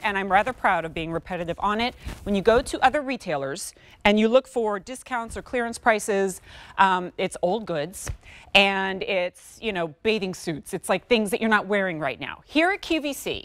and I'm rather proud of being repetitive on it. When you go to other retailers and you look for discounts or clearance prices, it's old goods and it's, you know, bathing suits. It's like things that you're not wearing right now. Here at QVC,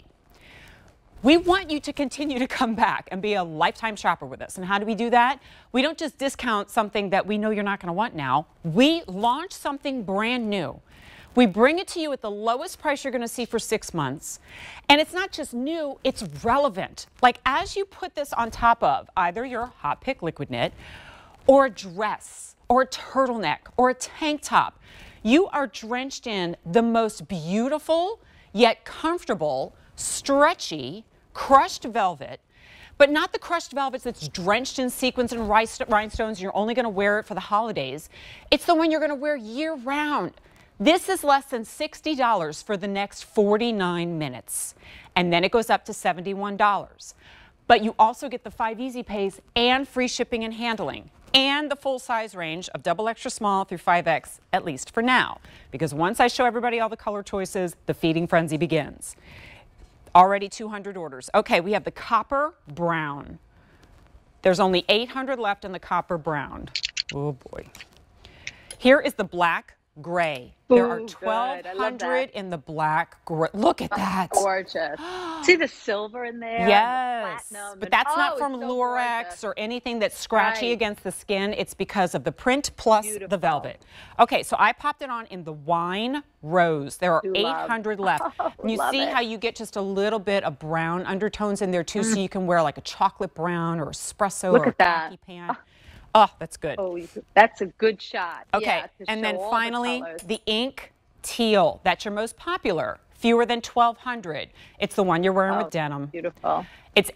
we want you to continue to come back and be a lifetime shopper with us. And how do we do that? We don't just discount something that we know you're not going to want now. We launch something brand new. We bring it to you at the lowest price you're going to see for 6 months. And it's not just new, it's relevant. Like as you put this on top of either your Hot Pick liquid knit or a dress or a turtleneck or a tank top, you are drenched in the most beautiful yet comfortable, stretchy, crushed velvet, but not the crushed velvet that's drenched in sequins and rhinestones. You're only going to wear it for the holidays. It's the one you're going to wear year round. This is less than $60 for the next 49 minutes, and then it goes up to $71. But you also get the 5 easy pays and free shipping and handling, and the full size range of double extra small through 5X, at least for now. Because once I show everybody all the color choices, the feeding frenzy begins. Already 200 orders. Okay, we have the copper brown. There's only 800 left in the copper brown. Oh boy. Here is the black gray. There are 1,200 in the black gray. Look at that. Gorgeous. See the silver in there? Yes. The but that's not from so Lurex gorgeous. or anything that's scratchy against the skin. It's because of the print plus the velvet. Okay, so I popped it on in the wine rose. There are 800 left. And you see how you get just a little bit of brown undertones in there too, so you can wear like a chocolate brown or espresso or a khaki pant. Oh, that's good. Oh, that's a good shot. Okay, yeah, and then finally, the ink teal. That's your most popular. Fewer than 1,200. It's the one you're wearing with denim. Beautiful. It's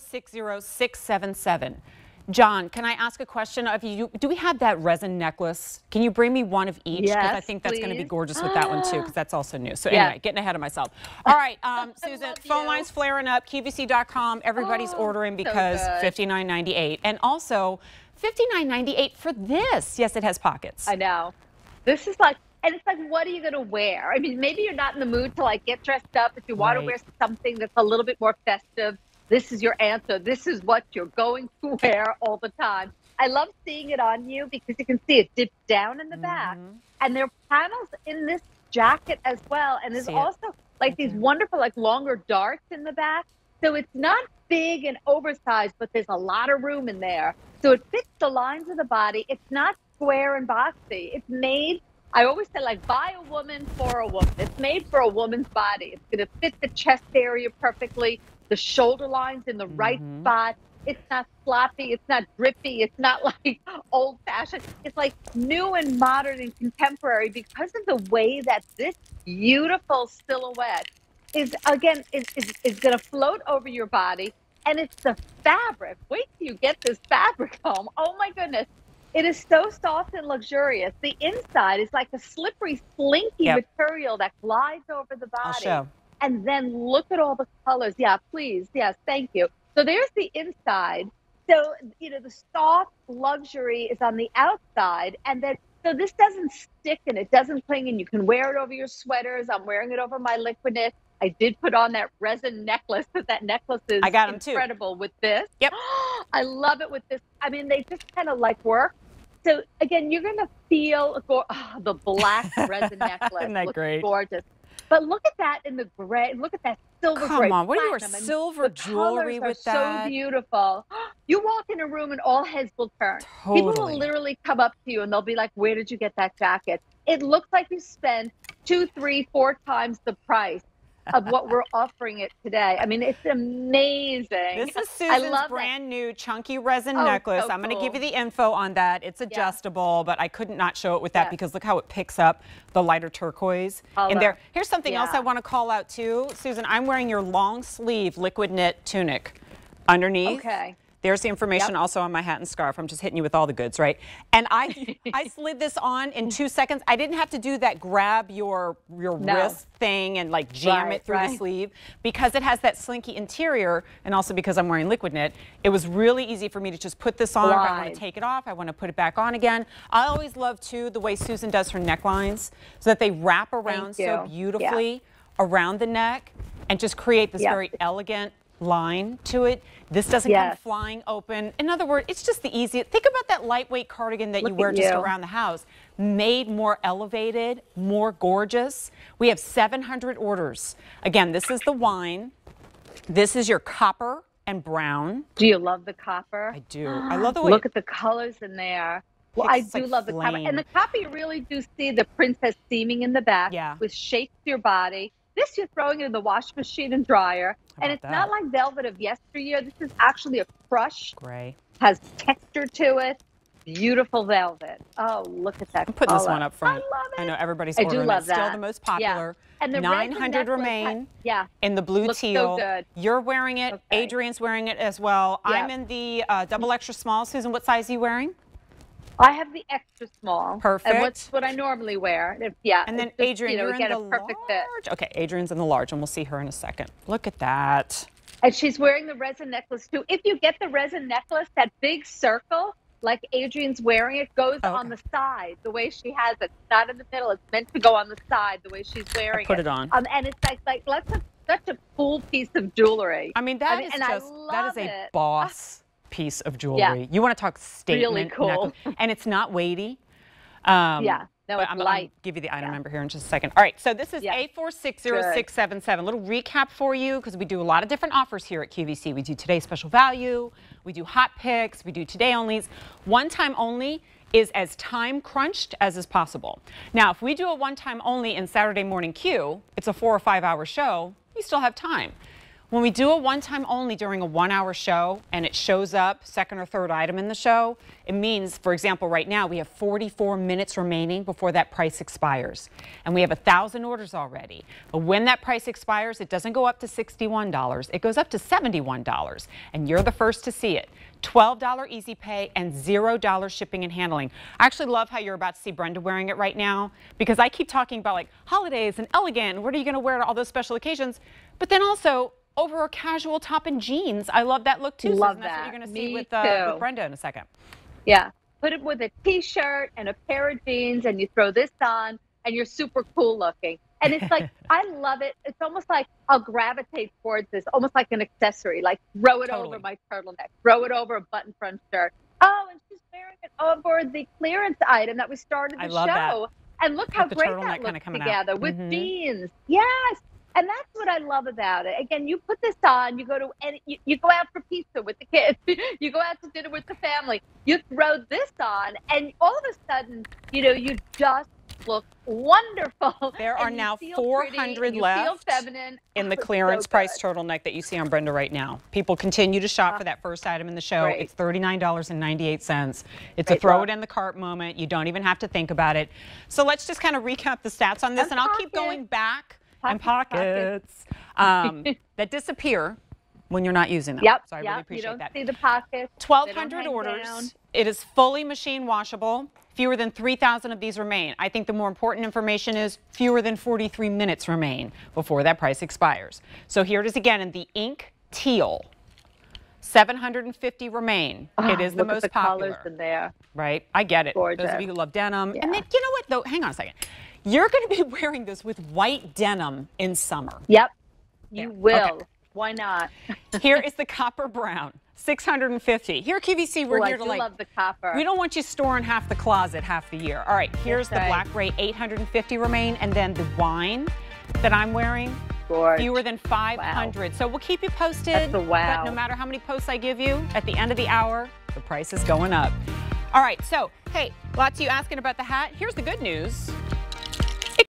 A460677. John, can I ask a question of you? Do we have that resin necklace? Can you bring me one of each? Because I think that's going to be gorgeous with that one too, because that's also new. So anyway, getting ahead of myself. All right, Susan, phone lines flaring up, QVC.com. Everybody's ordering because $59.98. And also, $59.98 for this. Yes, it has pockets. I know. This is like, and it's like, what are you going to wear? I mean, maybe you're not in the mood to like get dressed up. If you want to wear something that's a little bit more festive, this is your answer. This is what you're going to wear all the time. I love seeing it on you because you can see it dips down in the back. And there are panels in this jacket as well. And there's also like these wonderful, like longer darts in the back. So it's not big and oversized, but there's a lot of room in there. So it fits the lines of the body. It's not square and boxy. It's made, I always say, like, by a woman for a woman. It's made for a woman's body. It's going to fit the chest area perfectly, the shoulder lines in the right spot. It's not sloppy. It's not drippy. It's not like old fashioned. It's like new and modern and contemporary because of the way that this beautiful silhouette is, again, is going to float over your body. And it's the fabric. Wait till you get this fabric home. Oh my goodness. It is so soft and luxurious. The inside is like a slippery, slinky material that glides over the body. I'll show. And then look at all the colors. Yeah, please. Yes, thank you. So there's the inside. So, you know, the soft luxury is on the outside. And then, so this doesn't stick and it doesn't cling, and you can wear it over your sweaters. I'm wearing it over my liquid knit. I did put on that resin necklace, because that necklace is incredible with this. Yep. I love it with this. I mean, they just kind of like work. So again, you're going to feel the black resin necklace. Isn't that great? Gorgeous. But look at that in the gray. Look at that silver gray. Come on, what are your silver jewelry with that? So beautiful. You walk in a room and all heads will turn. Totally. People will literally come up to you and they'll be like, where did you get that jacket? It looks like you spent 2, 3, 4 times the price of what we're offering it today. I mean, it's amazing. This is Susan's brand new chunky resin necklace. So I'm going to give you the info on that. It's adjustable, but I couldn't not show it with that because look how it picks up the lighter turquoise in there. Here's something else I want to call out too. Susan, I'm wearing your long sleeve liquid knit tunic underneath. Okay. There's the information also on my hat and scarf. I'm just hitting you with all the goods, right? And I slid this on in 2 seconds. I didn't have to do that grab your wrist thing and like jam it through the sleeve, because it has that slinky interior, and also because I'm wearing liquid knit. It was really easy for me to just put this on. If I want to take it off, I want to put it back on again. I always love too the way Susan does her necklines, so that they wrap around so beautifully around the neck and just create this very elegant line to it. This doesn't come flying open. In other words, it's just the easiest. Think about that lightweight cardigan that you wear just around the house, made more elevated, more gorgeous. We have 700 orders. Again, this is the wine. This is your copper and brown. Do you love the copper? I do. I love the way. Look at the colors in there. Well, I do love the copper. And the copper, you really do see the princess seaming in the back, which shapes your body. This, you're throwing it in the wash machine and dryer. And it's not like velvet of yesteryear. This is actually a crushed gray. Has texture to it. Beautiful velvet. Oh, look at that. I'm putting color. this one up front. I love it. I know everybody's I ordering do love it. that. Still the most popular. And the 900 remain in the blue Looks teal. So good. You're wearing it. Adrian's wearing it as well. I'm in the double extra small. Susan, what size are you wearing? I have the extra small. Perfect. And what's what I normally wear. And then Adrian, you're in the large. Okay, Adrian's in the large, and we'll see her in a second. Look at that. And she's wearing the resin necklace too. If you get the resin necklace, that big circle, like Adrian's wearing it, goes on the side the way she has it. Not in the middle. It's meant to go on the side the way she's wearing it. Put it on. And it's like such a cool piece of jewelry. I mean, that is a boss piece of jewelry. Yeah. You want to talk statement. Really cool. And it's not weighty. No, it's light. I'll give you the item number here in just a second. All right, so this is A460677. A little recap for you, because we do a lot of different offers here at QVC. We do today's special value, we do hot picks, we do today onlys. One time only is as time crunched as is possible. Now, if we do a one time only in Saturday Morning Q, it's a 4 or 5 hour show, you still have time. When we do a one-time only during a 1 hour show and it shows up second or third item in the show, it means, for example, right now we have 44 minutes remaining before that price expires. And we have 1,000 orders already. But when that price expires, it doesn't go up to $61. It goes up to $71. And you're the first to see it. $12 easy pay and $0 shipping and handling. I actually love how you're about to see Brenda wearing it right now, because I keep talking about like holidays and elegant. What are you going to wear to all those special occasions? But then also, over a casual top and jeans. I love that look too. Love Susan. that. That's what you're going to see with Brenda in a second. Yeah. Put it with a t-shirt and a pair of jeans and you throw this on and you're super cool looking. And it's like, I love it. It's almost like I'll gravitate towards this, almost like an accessory, like throw it over my turtleneck, throw it over a button front shirt. Oh, and she's wearing it over the clearance item that we started the show. That. And look how great that looks together with jeans. Yes. And that's what I love about it. Again, you put this on, you go to you go out for pizza with the kids, you go out to dinner with the family, you throw this on, and all of a sudden, you just look wonderful. There are now 400 left in the clearance price turtleneck that you see on Brenda right now. People continue to shop for that first item in the show. It's $39.98. It's a throw it in the cart moment. You don't even have to think about it. So let's just kind of recap the stats on this, and I'll keep going back. And pockets that disappear when you're not using them. So I really appreciate that. You don't see the pockets. 1,200 orders. It is fully machine washable. Fewer than 3,000 of these remain. I think the more important information is fewer than 43 minutes remain before that price expires. So here it is again in the ink teal. 750 remain. It is the most popular. Colors in there. Right? I get it. Gorgeous. Those of you who love denim. And then, you know what, though? Hang on a second. You're going to be wearing this with white denim in summer. Yep. You will. Okay. Why not? Here is the copper brown. 650. Here at QVC, we're here to love the copper. We don't want you storing half the closet half the year. All right, here's the black gray, 850 remain, and then the wine that I'm wearing, fewer than 500. So we'll keep you posted. That's a wow. But no matter how many posts I give you, at the end of the hour, the price is going up. All right, so, hey, lots of you asking about the hat. Here's the good news.